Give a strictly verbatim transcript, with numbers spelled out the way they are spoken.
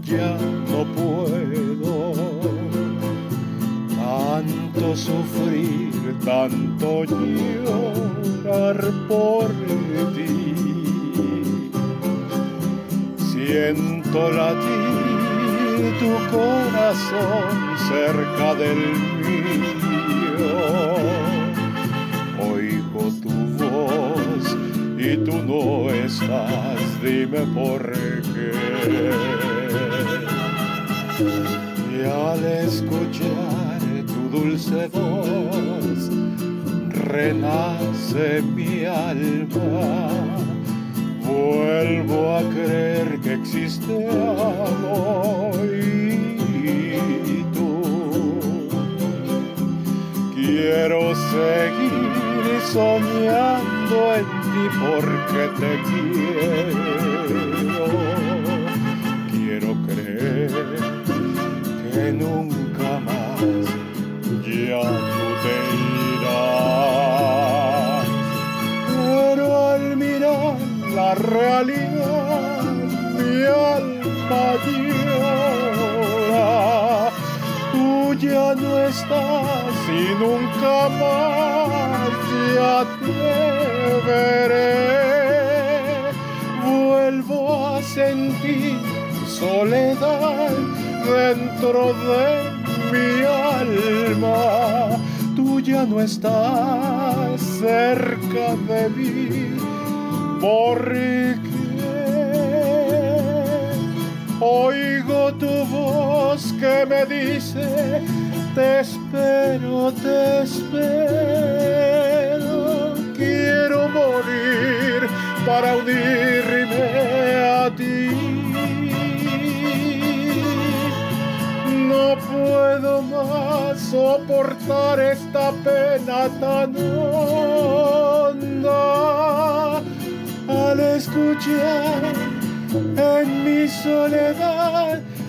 ya no puedo tanto sufrir, tanto llorar por ti. Siento latir tu corazón cerca del mío. Oigo tu voz y tú no estás, dime por qué. Y al escuchar tu dulce voz, renace mi alma. Vuelvo a creer que existe amor y tú. Quiero seguir soñando en ti porque te quiero. Quiero creer que nunca más ya tú te irás. Pero al mirar la realidad, mi alma llora. Tú ya no estás y nunca más ya te veré. Vuelvo a sentir soledad dentro de mi alma. Tú ya no estás cerca de mí. ¿Por qué? Oigo tu voz que me dice: te espero, te espero. Quiero morir para unirme a ti. No puedo más soportar esta pena tan honda. Al escuchar en mi soledad